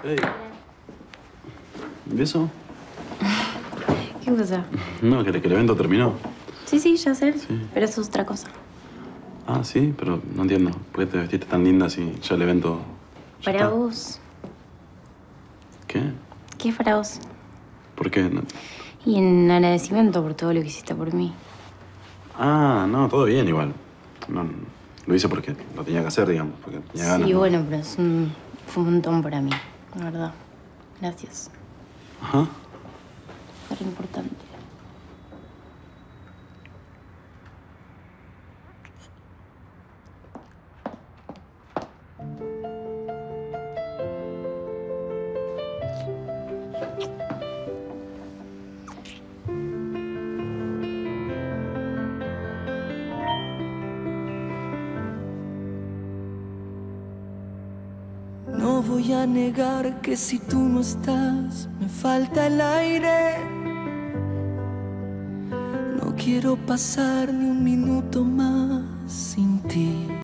Hey. ¿Y eso? ¿Qué cosa? No, que el evento terminó. Sí, ya sé. Sí. Pero eso es otra cosa. Ah, sí, pero no entiendo. ¿Por qué te vestiste tan linda si ya el evento... ya Para está? vos. ¿Qué? ¿Qué es para vos? ¿Por qué? No... Y en agradecimiento por todo lo que hiciste por mí. Ah, no, todo bien igual. No, lo hice porque lo tenía que hacer, digamos, porque tenía ganas. Sí, ¿no? bueno, pero fue un montón para mí, la verdad. Gracias. Ajá. Fue re importante. No voy a negar que si tú no estás, me falta el aire. No quiero pasar ni un minuto más sin ti.